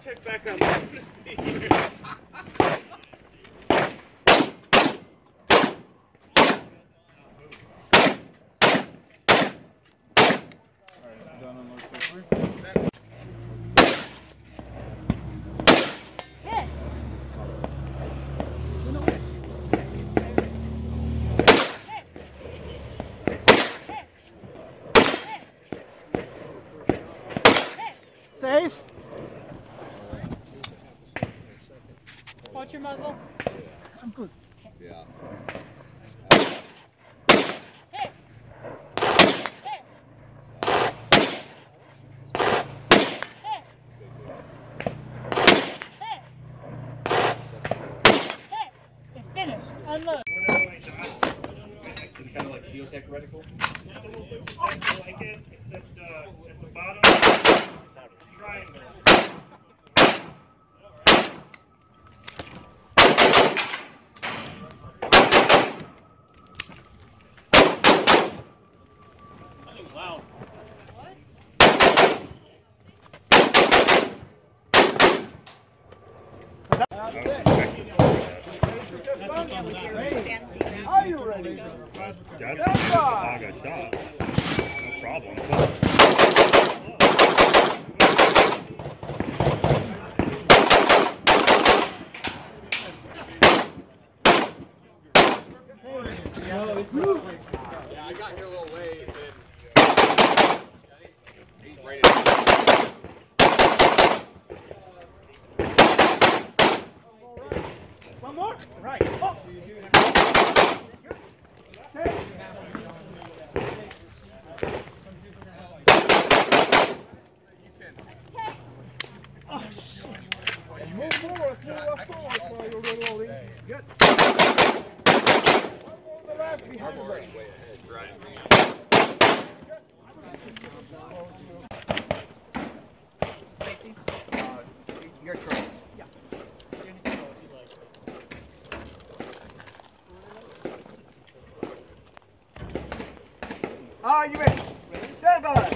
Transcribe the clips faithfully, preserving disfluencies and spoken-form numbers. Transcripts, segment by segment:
check back on that. Safe. Watch your muzzle. I'm good. Yeah. Finish. Unload. It's kind of like Geotech reticle. Just a little bit like it, except uh, at the bottom, triangle. Wow. Are you ready? That's I got shot. No problem. Yeah, I got here a little late and he's ready to One more? Right. Oh. Move forward, move forward while you're reloading. Good. One more left behind the way ahead, right? Safety? Uh, your choice. Yeah. Are you ready? Stand by.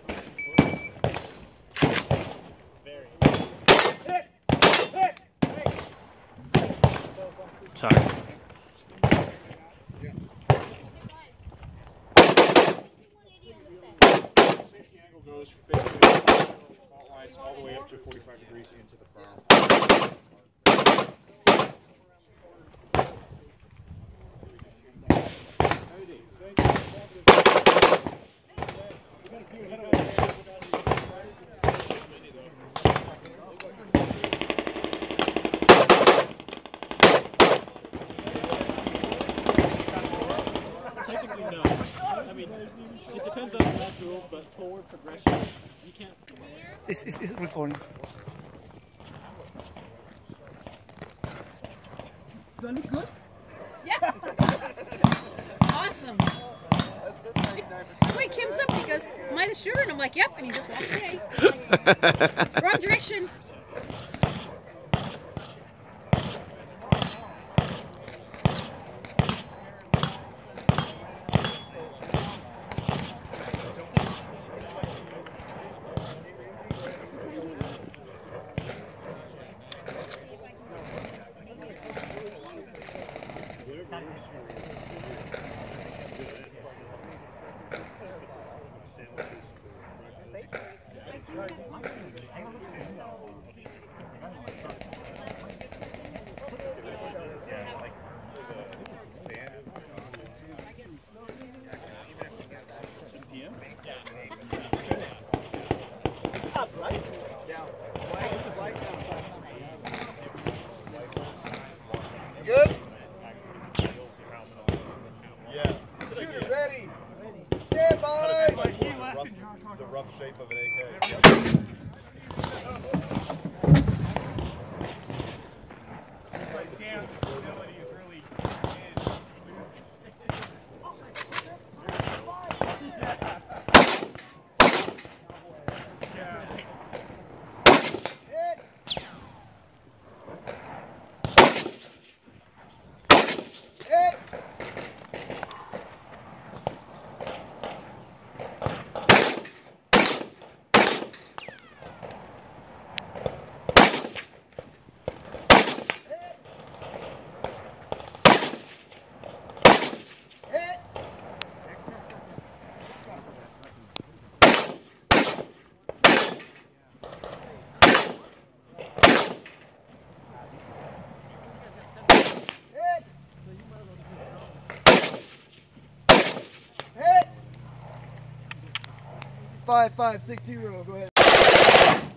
Sorry. Safety angle goes basically fault lines all the way up to forty-five degrees into the prow. Technically, no. I mean, it depends on the match rules, but forward progression, you can't. It's, it's, it's recording. Do I look good? Yeah. Awesome. Wait, Kim's up. He goes, am I the shooter? And I'm like, yep. And he just walked away. Wrong direction. Up, right? Good? Yeah. Shooter ready. Stand by. Rough, the rough shape of an A K. five five six zero. Go ahead.